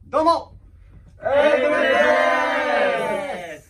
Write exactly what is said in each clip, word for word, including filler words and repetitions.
どうもエイブルです。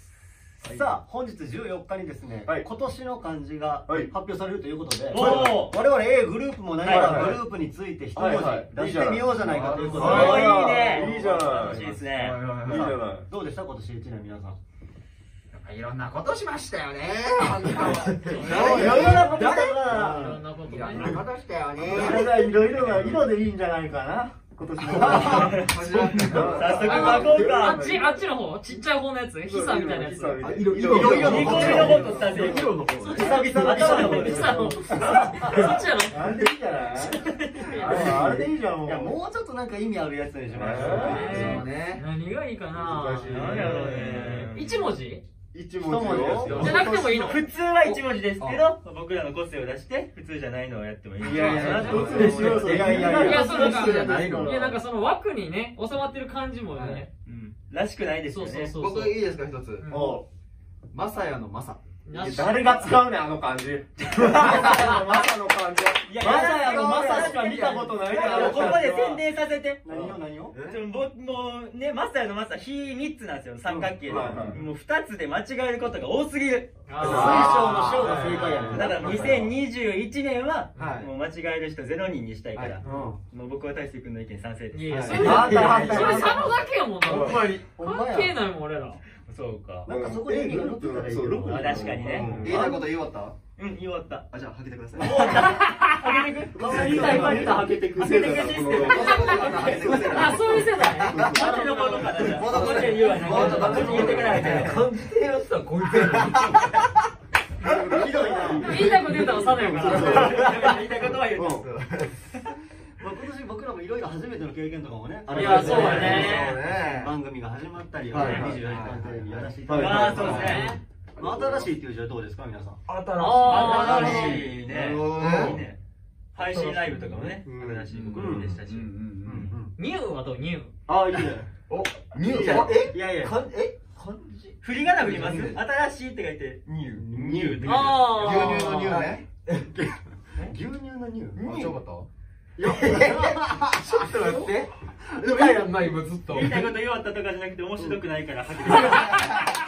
さあ本日じゅうよっかにですね、今年の漢字が発表されるということで、我々 A グループも何かグループについて一文字出してみようじゃないかということで、 いいね、 いいじゃない、 楽しいですね。 いいじゃない。 どうでした今年いちねん皆さん。 いろんなことしましたよね。 いろいろなことしたからいろんなことしたよね。 いろいろが色でいいんじゃないかな今年も。 早速書こうか。 あっち、あっちの方、ちっちゃい方のやつ、ヒサみたいなやつ。 色色色ニコニコボットしたんで、 色の方。久々の頭の方、ヒサの。そっちやろ。 あれでいいじゃないあれでいいじゃん。いや、もうちょっとなんか意味あるやつにしましょうね。 何がいいかな。 何やろうね。 一文字一文字ですよ。 じゃなくてもいいの。 普通は一文字ですけど、僕らの個性を出して普通じゃないのをやってもいい。 いやいや、普通でしよう。いやいやいや、そうなんか、 じゃないの。 いや、なんかその枠にね、収まってる感じもね。 らしくないですよね。 そうそうそう。 僕いいですか一つ。 おマサヤのマサ。 誰が使うねんあの漢字。マサの漢字。 いや、 マサヤのマサしか見たことないから。 ここで宣伝させて。 何を何をもうね、マサヤのマサ、日みっつなんですよ、三角形で。もうふたつで間違えることが多すぎる。 水晶の章が正解やねん。 だからにせんにじゅういちねんは、もう間違える人ゼロにんにしたいから、もう僕は大輔君の意見賛成です。 いや、それ、それ佐野だけやもんな。 ほんまに。 関係ないもん、俺ら。 そうか。 なんかそこで意味が乗ってたらいいけど。 確かにね。 言いたいこと言い終わったうん、言い終わった。 あ、じゃあ、はけてください。 はけてく言いたいこと言ったらはけてく。 はけてくシステム。 あ、そういう世代マジのことかな、じゃあ。もっと言うわね。もっとマジ言ってくれないと。 漢字でやったらこいつやひどいな。 言いたいこと言ったら佐野やから。 言いたいことは言うと。 まあ今年僕らもいろいろ初めての経験とかもね。 いや、そうだね。 番組が始まったり、にじゅうよじかんテレビやらせていたあだあ、そうですね。 新しいっていう字はどうですか皆さん。 新しいね。いいね。配信ライブとかもね、新しい試みでしたし。 ニューはどうニュー。 ああ、いいね。 お、ニューえいやいや。 え漢字振り仮名振ります新しいって書いて、ニュー。ニューって書いて。 ああ。 牛乳のニューね。 牛乳のニュー。 あ、ちょかったいや、ちょっと待って。 でもいいやんな、今ずっと。 言いたいこと言わったとかじゃなくて面白くないからはけてください。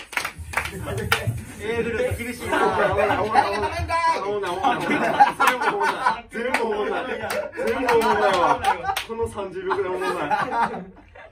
A グループ厳しいな。 誰が食べんかい。 全部思んない。全部思んないわ。このさんじゅうびょうぐらい思んない。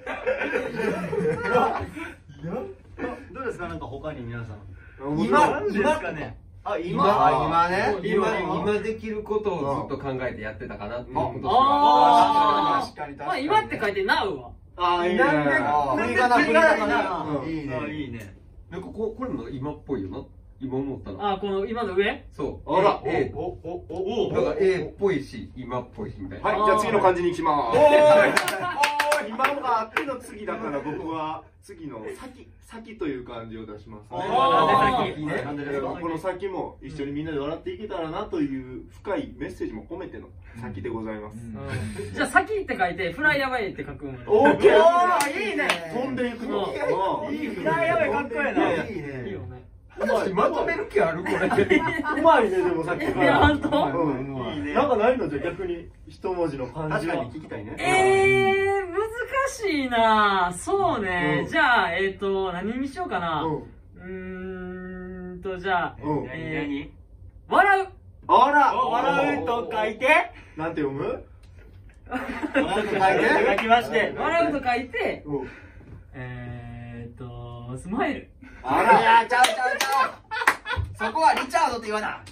どうですかなんか他に皆さん。 今、 ですかね。 あ、 今、今ね。 今今、 今できることをずっと考えてやってたかなっていうことしか。 あ確かに確かに。 まあ、今って書いて Now は。 ああ、いいね。 振り仮名振り仮名。 いいね。 いいね。 なんかここれも今っぽいよな。今思ったら。 あ、この今の上そう。 あら、 A お、お、お、お、 だから A っぽいし今っぽいしみたいな。 はいじゃあ次の漢字に行きまー今があっての次だから僕は次の先先という漢字を出しますね。 なんで先ね。なんでですかこの先も一緒にみんなで笑っていけたらなという深いメッセージも込めての先でございます。 じゃあ、先って書いて、フライアウェイって書くん。 オーケーいいね。 飛んでいくの。 いいフライアウェイかっこいいな。 いいね。 いいよね。 まとめる気あるこれ。 うまいね、でもさっきかいや、 ら。 ほんとうん、いいね。なんかないのじゃ逆に一文字の漢字は。確かに聞きたいね。 えー、難しいなそうね。じゃあ、えっと、何にしようかな。うーんと、じゃあ、えー、笑う。 あら笑うと書いて、 なんて読む笑うと書きまして、 笑うと書いて、えーっと、スマイル。 あら、いや、ちゃうちゃうちゃう。そこはリチャードって言わな。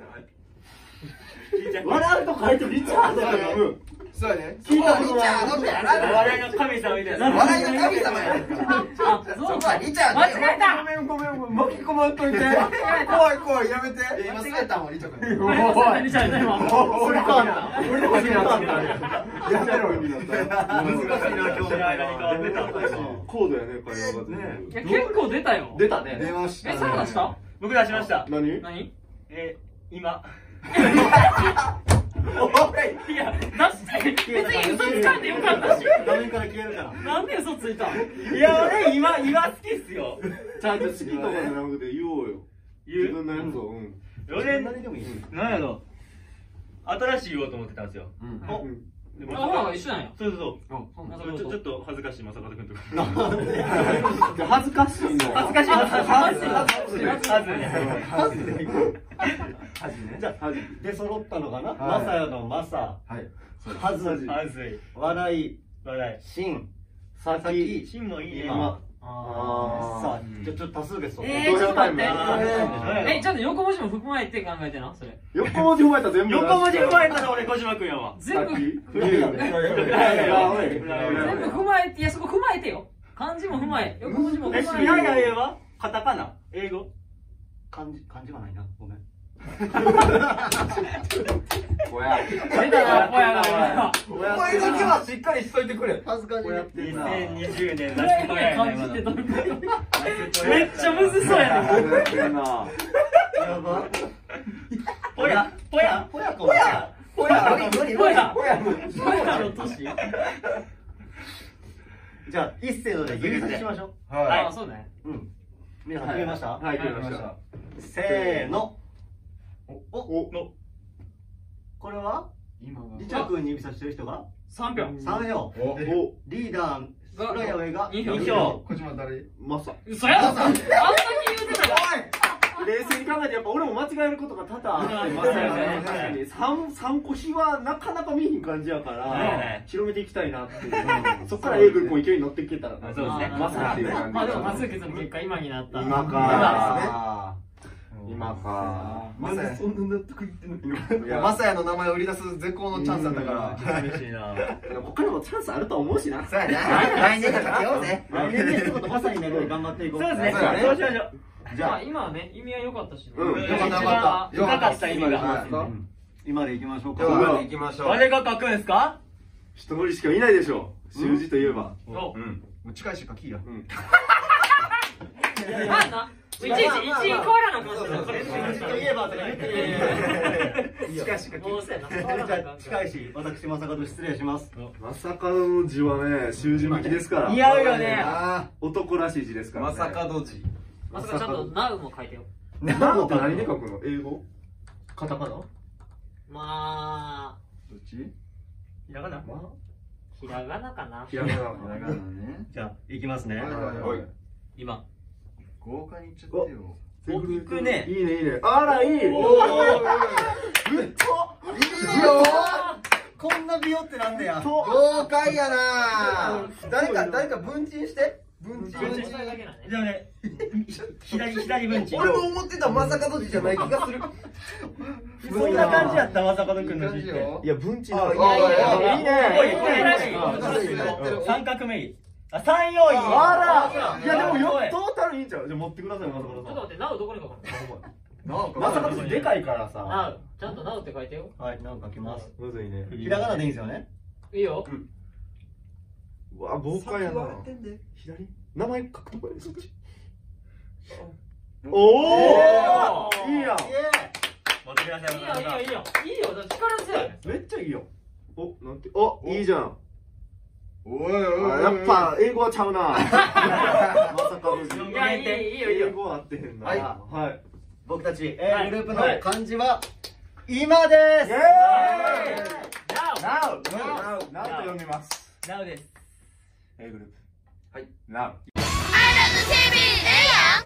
笑うと書いてリチャードや読む。 そうやね。そこはリチャードってやらない。 笑いの神様みたいな。 笑いの神様やねんから。 あ、 そこはリチャード。 間違えた。 ごめんごめんごめん巻き込まんといて。 怖い怖いやめて。今滑ったもんリチャード。 おい、リチャード今。 俺かな。俺の時になったんだ。 やめろ意味だったよ。 難しいな、今日の間に変わってた。 高度やね会話がね。 いや、結構出たよ。 出たね。 出ました。 え、サラダした僕出しました。 何？ 何え、今。 いや、出して、別に嘘つかんでよかったし。 画面から消えるから。 なんで嘘ついたん？ いや、俺今、今好きっすよ。 ちゃんと好きとかじゃなくて言おうよ。 言う自分のやつを。うん。 俺、 何でもいい。 なんやろ。新しい言おうと思ってたんですよ。 うん。 あ、ほら、一緒なんや。 そうそうそう。 あ、 ちょっと恥ずかしい、正門君とか。 恥ずかしいの。 恥ずかしい。恥ずかしい。恥ずかしい。 じゃあ、で揃ったのかな。まさやのまさ。はず。はずい。笑い。笑い。しん。さき。 しんもいいね。 今。さあ、ちょっと多数決。 えー、ちょっと待って。え、ちょっと横文字も含まれて考えてな、それ。 横文字踏まえたら全部。 横文字踏まえたら俺小島君やわ。 全部。全部踏まえて、いや、そこ踏まえてよ。漢字も踏まえ。横文字も踏まえ。 いやいやいやはカタカナ英語漢字、漢字がないな。ごめん。 ぼや。 出たな、ぼやが。 お前だけはしっかりしといてくれ。 恥ずかしい。 にせんにじゅうねんぼやが漢字ってどれめっちゃむずそうやね。 やば。 ぽや、ぽや、 ぽや、ぽや。ぽや、無理、無理、無理。ぽや、無理。 ぼやの年。 じゃあ、一斉ので指差ししましょう。 はい。あ、そうね。 うん。皆さん決めました？ はい、決めました。 せーの。お、 お、 これはリチャ君に指差してる人がさん票。 さん票。 お、 リーダー、浦谷上がに票。 小島誰？ まさ。 嘘や。あんだけ言うてたよ。 冷静に考えてやっぱ俺も間違えることが多々あってまさやね。三三個比はなかなか見えひん感じやから広めていきたいなっていう。そっから A 軍こう勢いに乗っていけたら。 そうですね。 まさっていう感じ。 まあでも多数決の結果今になった。 今か。今か。 まさやそんな納得いってんの？ まさやの名前を売り出す絶好のチャンスだったから。 嬉しいな。 他にもチャンスあると思うしな。 そうやな。来年からかけようぜ。 来年で一言まさになるように頑張っていこう。 そうですね。 そうやねそうしましょう。 じゃあ今はね、意味は良かったし。 うん。 よかったよかった。 よかった意味が。 今で行きましょうか。 では行きましょう。 誰が書くんですか？ 一人しかいないでしょう。習字といえば。 そう。 もう近いしか聞いや。 まあな。いちいち、いちいち変わらなくなってる。 といえばとか言って。 近いしか聞いそうやな。 じゃあ近いし、私正門失礼します。 まさかの字はね、習字向きですから。 似合うよね。 男らしい字ですからね。 まさかの字。 まさかちゃんと ナウ も書いてよ。 なのって何で書くの？英語？ カタカナ？ まあ、 どっち？ ひらがな？ ひらがなかな。 ひらがな。 ひらがなね。 じゃあ行きますね。 今。 豪華にいっちゃってよ。 お、いくね。 いいねいいね。あらいい。 おお。 いいよ。 こんな美容ってなんだよ。 豪快やな。誰か誰か文鎮して。文鎮。 文鎮だけだね。 じゃあね、左左文鎮。 俺も思ってたまさかの字じゃない気がする。 そんな感じやった正門君の字って。 いや文鎮あの。 いやいやいいね。 三角名義。あ、三要因。 あら。いやでもよトータルいいんちゃう。じゃあ持ってください正門ちょっとさん。 待って、ナウ どこに書くの？ まさかの字でかいからさ。 ナウ。ちゃんとナウって書いてよ。 はい、なんか書きます。 むずいね。 ひらがなでいいんですよね。 いいよ。 うわ豪快やな。左？名前書くとこやでそっち。おお。いいやん。 持ってください。 いいよ、いいよ、いいよ。いいよ、だって力強い。 めっちゃいいよ。お、なんて、お、いいじゃん。 おいおいおい。 やっぱ英語はちゃうな。まさかの字。 いや、いいよ、いいよ、いいよ。 英語は合ってへんな。 はいはい。 僕たち A グループの漢字は今です。 イエーイ。 ナウ。 Now。Now。Now と読みます。 ナウです。 A グループ。 はい。 Now。